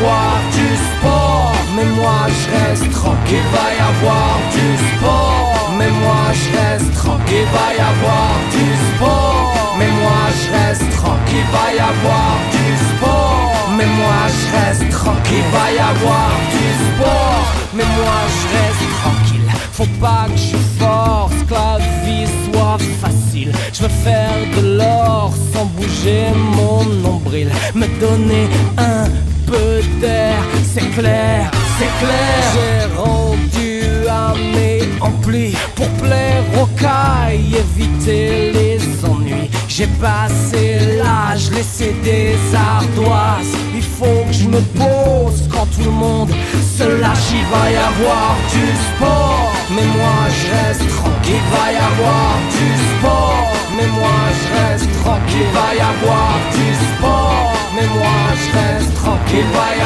avoir du sport. Mais moi je reste tranquille, va y avoir du sport. Mais moi je reste tranquille, va y avoir du sport. Mais moi je reste tranquille, va y avoir du sport. Mais moi je reste tranquille, va y avoir du sport. Mais moi je reste tranquille, faut pas que je force, que la vie soit facile. Je veux faire de l'or sans bouger mon nombril. Me donner un peu d'air, c'est clair, c'est clair. J'ai rendu à mes amplis pour plaire aux cailles, éviter les ennuis. J'ai passé l'âge, laissé des ardoises. Il faut que je me pose quand tout le monde se lâche. Il va y avoir du sport. Mais moi je reste tranquille, va y avoir du sport. Mais moi je reste tranquille, va y avoir du sport. Mais moi je reste tranquille, va y